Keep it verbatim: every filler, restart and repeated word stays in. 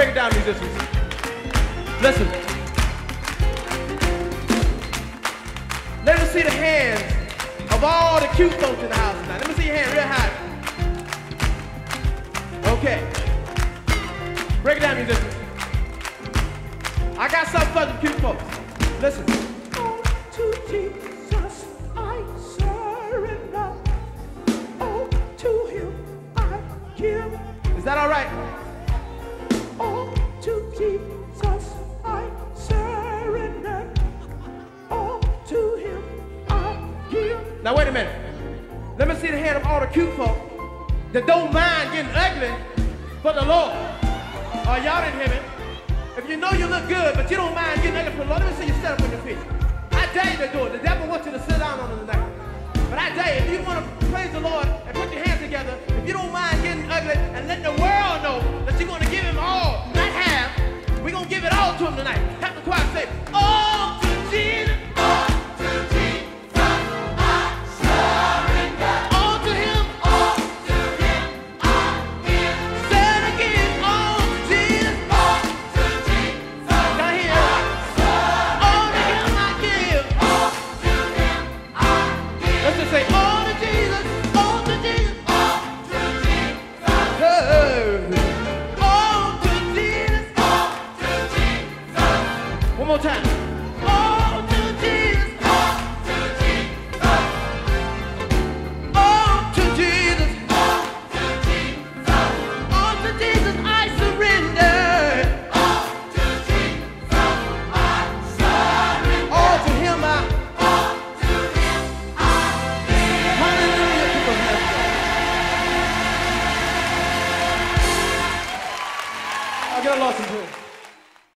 break it down, musicians. Listen. Let me see the hands of all the cute folks in the house tonight. Let me see your hand real high. Okay. Break it down, musicians. I got something for the cute folks. Listen. Oh, to Jesus I surrender. Oh, to him I give. Is that all right? Oh, to Jesus I surrender. Oh, to him I give. Now wait a minute. Let me see the hand of all the cute folk that don't mind getting ugly for the Lord. Oh, y'all didn't hear me. If you know you look good, but you don't mind getting ugly for the Lord, let me see you stand up on your feet. I dare you to do it. The devil wants you to sit down on it tonight. But I dare you, if you want to praise the Lord and put your hands together, if you don't mind getting ugly and letting the world know that you're going to give him all, not half, we're going to give it all to him tonight. Have the choir say, all to Jesus. All to Jesus I surrender. All to him. All to him I give. Say it again. All to Jesus. All to Jesus I surrender. All to him I give. All to him I give. Let's just say, all to Jesus. All to Jesus. All to Jesus. All to Jesus. All to Jesus. One more time. All to Jesus. All to Jesus. All to Jesus. All to Jesus. All to Jesus I surrender. All to Jesus I surrender. All to him I. All to him I give. Hallelujah. Keep those hands together. I'll get a lost in prayer.